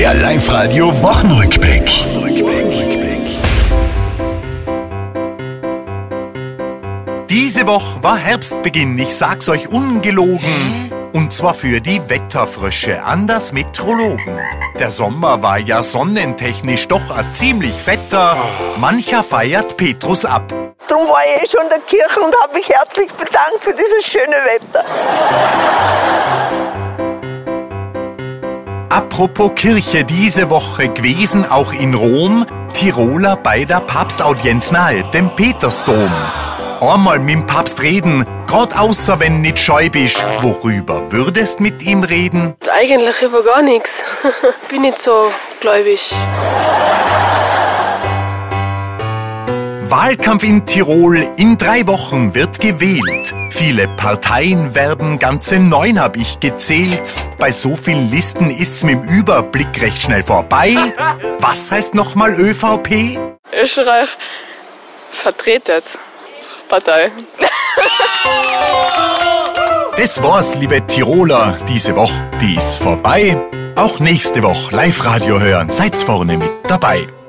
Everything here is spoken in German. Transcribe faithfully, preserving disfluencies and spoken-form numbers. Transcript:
Der Live-Radio-Wochenrückblick. Diese Woche war Herbstbeginn, ich sag's euch ungelogen. Und zwar für die Wetterfrösche an das Metrologen. Der Sommer war ja sonnentechnisch doch ein ziemlich fetter. Mancher feiert Petrus ab. Drum war ich eh schon in der Kirche und habe mich herzlich bedankt für dieses schöne Wetter. Apropos Kirche, diese Woche gewesen auch in Rom, Tiroler bei der Papstaudienz nahe, dem Petersdom. Einmal mit dem Papst reden, grad außer wenn nicht scheu bist. Worüber würdest mit ihm reden? Eigentlich über gar nichts. Bin nicht so gläubig. Wahlkampf in Tirol, in drei Wochen wird gewählt. Viele Parteien werben, ganze neun hab ich gezählt. Bei so vielen Listen ist's mit dem Überblick recht schnell vorbei. Was heißt nochmal ÖVP? Österreich vertretet Partei. Das war's, liebe Tiroler, diese Woche, die ist vorbei. Auch nächste Woche Live-Radio hören, seid's vorne mit dabei.